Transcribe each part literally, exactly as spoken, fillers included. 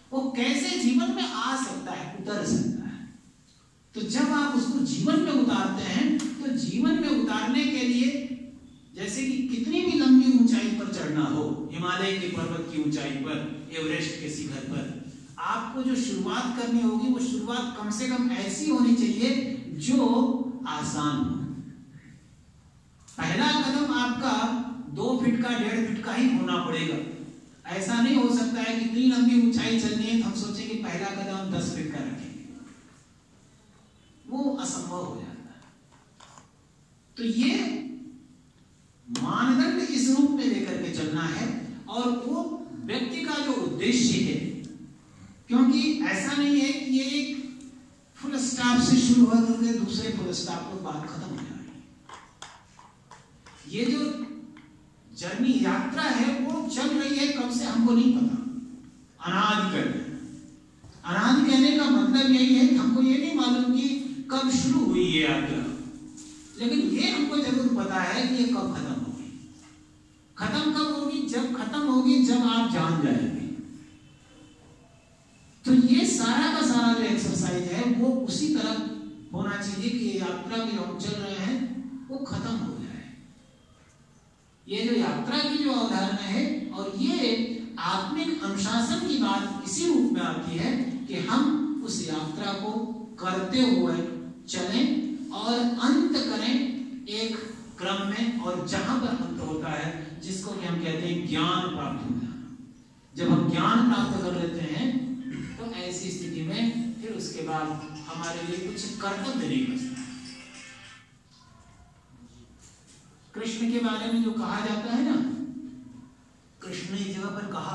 वो कैसे जीवन में आ सकता है, उतर सकता है। तो जब आप उसको जीवन में उतारते हैं तो जीवन में उतारने के लिए जैसे कि कितनी भी लंबी ऊंचाई पर चढ़ना हो, हिमालय के पर्वत की ऊंचाई पर, एवरेस्ट के शिखर पर, आपको जो शुरुआत करनी होगी वो शुरुआत कम से कम ऐसी होनी चाहिए जो आसान हो। पहला कदम आपका दो फीट का, डेढ़ फीट का ही होना पड़ेगा। ऐसा नहीं हो सकता है कि इतनी लंबी ऊंचाई चलनी है तो हम सोचें कि पहला कदम दस फीट का रखेंगे, वो असंभव हो जाता है। तो ये मानदंड इस रूप में लेकर के चलना है और वो व्यक्ति का जो उद्देश्य है, क्योंकि ऐसा नहीं है कि ये एक फुल स्टॉप से शुरू हो करके दूसरे फुल स्टॉप पर बात खत्म हो जाए। ये जो जर्नी यात्रा है वो चल रही है कब से हमको नहीं पता, अनादि कहते हैं। अनादि कहने का मतलब यही है कि हमको ये नहीं मालूम कि कब शुरू हुई ये यात्रा, लेकिन ये हमको जरूर पता है कि ये कब खत्म होगी। खत्म कब होगी? जब खत्म होगी जब आप जान जाएंगे। तो ये सारा का सारा जो एक्सरसाइज है वो उसी तरह होना चाहिए कि ये यात्रा भी हम चल रहे हैं वो खत्म हो जाए। ये जो यात्रा की जो अवधारणा है और ये आत्मिक अनुशासन की बात इसी रूप में आती है कि हम उस यात्रा को करते हुए चलें और अंत करें एक क्रम में, और जहां पर अंत होता है जिसको कि हम कहते हैं ज्ञान प्राप्त हो जाना। जब हम ज्ञान प्राप्त कर लेते हैं तो ऐसी स्थिति में फिर उसके बाद हमारे लिए कुछ कर्तव्य नहीं बचता। कृष्ण के बारे में जो कहा जाता है ना, कृष्ण ने जगह पर कहा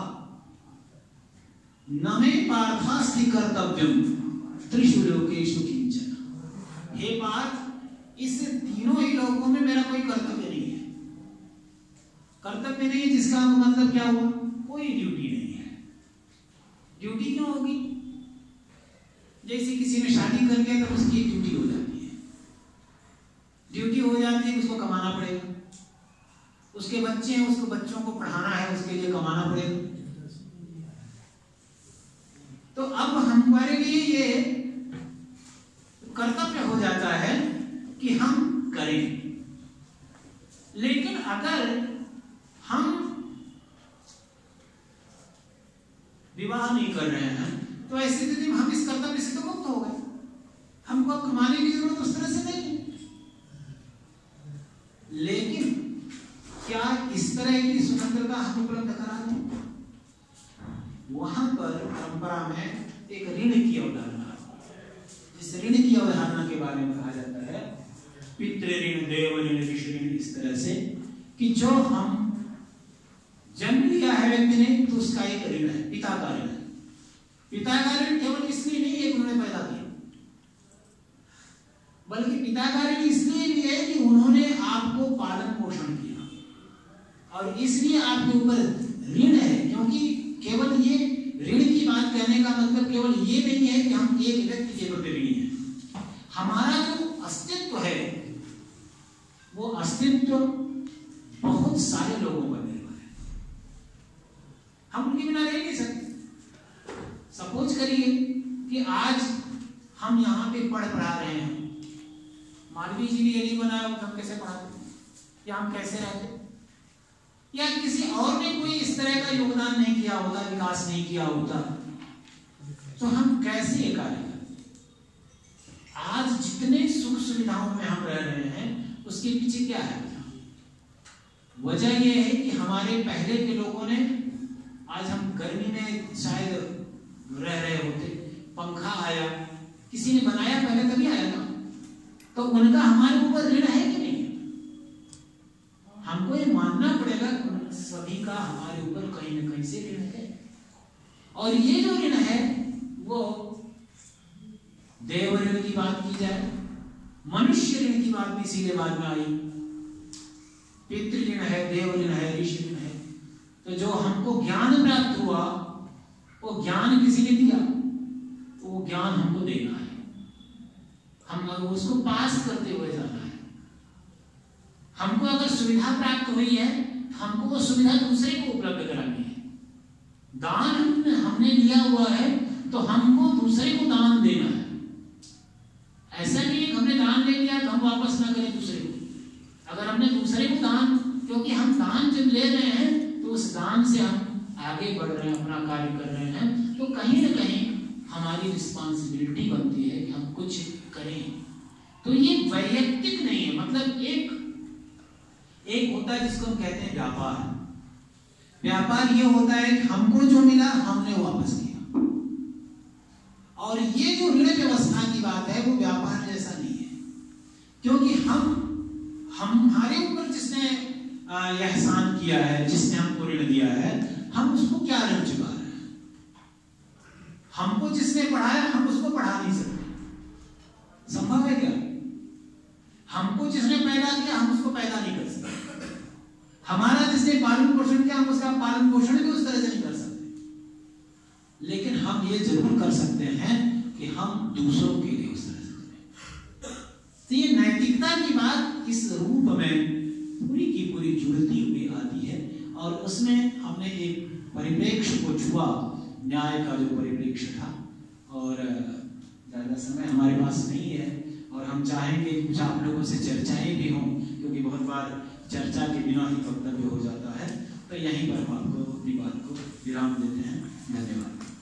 न मे पार्थास्ति कर्तव्यम त्रिषु लोकेषु किंचन। हे पार्थ, इस तीनों ही लोगों में मेरा कोई कर्तव्य नहीं है। कर्तव्य नहीं है जिसका मतलब क्या हुआ? कोई ड्यूटी नहीं है। ड्यूटी क्यों होगी? जैसे किसी ने शादी कर लिया तो उसकी ड्यूटी हो जाती है। ड्यूटी हो जाती है, उसको कमाना पड़ेगा। उसके बच्चे हैं, उसको बच्चों को पढ़ाना है, उसके लिए कमाना पड़ेगा। तो अब हमारे लिए ये कर्तव्य हो जाता है कि हम करें। लेकिन अगर हम विवाह नहीं कर रहे हैं तो ऐसी स्थिति में हम इस कर्तव्य से तो मुक्त हो गए। हमको अब कमाने की जरूरत उस तरह से नहीं है। लेकिन क्या इस तरह की स्वतंत्रता हम उपलब्ध करा दें? वहां पर परंपरा में एक ऋण की अवधारणा, जिस ऋण की अवधारणा के बारे में कहा जाता है पितृ ऋण, देव ऋण, ऋषि ऋण, इस तरह से कि जो हम जन्म लिया है व्यक्ति ने तो उसका एक ऋण है, पिता का ऋण है। पिता का ऋण केवल इसलिए नहीं है कि उन्होंने पैदा किया, बल्कि पिता का ऋण इसलिए भी है कि उन्होंने आपको पालन पोषण किया और इसलिए आपके ऊपर ऋण है। क्योंकि केवल ये ऋण की बात कहने का मतलब केवल ये नहीं है कि हम एक व्यक्ति के प्रति ऋणी हैं। हमारा जो अस्तित्व है वो अस्तित्व बहुत सारे लोगों पर निर्भर है। हम उनके बिना रह नहीं सकते। सपोज करिए कि आज हम यहाँ पे पढ़ पढ़ा रहे हैं, मालवीय जी ने ये नहीं बनाया तो हम कैसे पढ़ाते, या हम कैसे रहते, या किसी और ने कोई इस तरह का योगदान नहीं किया होता, विकास नहीं किया होता, तो हम कैसे ये कार्य करते? आज जितने सुख सुविधाओं में हम रह रहे हैं उसके पीछे क्या है? वजह यह है कि हमारे पहले के लोगों ने, आज हम गर्मी में शायद रह रहे होते, पंखा आया, किसी ने बनाया पहले तभी आया ना, तो उनका हमारे ऊपर ऋण है कि नहीं? हमको ये मानना पड़ेगा सभी का हमारे ऊपर कहीं ना कहीं से ऋण है। और ये जो ऋण है वो देव ऋण की बात की जाए, मनुष्य ऋण की बात भी इसीलिए बाद में आई। पितृ ऋण है, देव ऋण है, ऋषि ऋण है। तो जो हमको ज्ञान प्राप्त हुआ वो ज्ञान किसी ने दिया, तो वो ज्ञान हमको देना है, हम उसको पास करते हुए जाना है। हमको अगर सुविधा प्राप्त हुई है हमको वो सुविधा दूसरे को उपलब्ध करानी है। दान हमने लिया हुआ है तो हमको दूसरे को दान देना है। ऐसा नहीं है हमने दान ले लिया तो हम वापस ना करें दूसरे को। अगर हमने दूसरे को दान, क्योंकि हम दान जब ले रहे हैं तो उस दान से हम आगे बढ़ रहे हैं, अपना कार्य कर रहे हैं, तो कहीं ना कहीं हमारी रिस्पॉन्सिबिलिटी बनती है कि हम कुछ करें। तो ये वैयक्तिक नहीं है, मतलब एक एक होता है जिसको हम कहते हैं व्यापार। व्यापार ये होता है कि हमको जो मिला हमने वापस किया, और ये जो ऋण व्यवस्था की बात है वो व्यापार जैसा नहीं है, क्योंकि हम हम हमारे ऊपर जिसने एहसान किया है, जिसने हमको ऋण दिया है, हम उसको क्या ऋण चुका रहे हैं। हमको जिसने पढ़ाया हम उसको पढ़ा नहीं सकते, संभव है क्या? हमको जिसने पैदा किया हम उसको पैदा नहीं कर सकते, हमारा जिसने पालन पोषण किया हम उसका पालन पोषण भी उस तरह से नहीं कर सकते। लेकिन हम ये जरूर कर सकते हैं कि हम दूसरों के लिए उस तरह से करें। तो ये नैतिकता की बात इस रूप में पूरी की पूरी जुड़ती हुई आती है, और उसमें हमने एक परिप्रेक्ष्य को छुआ, न्याय का जो परिप्रेक्ष्य था। और ज़्यादा समय हमारे पास नहीं है, और हम चाहेंगे कि कुछ आप लोगों से चर्चाएं भी हों, क्योंकि बहुत बार चर्चा के बिना ही वक्तव्य हो जाता है। तो यहीं पर हम आपको अपनी बात को विराम देते हैं। धन्यवाद।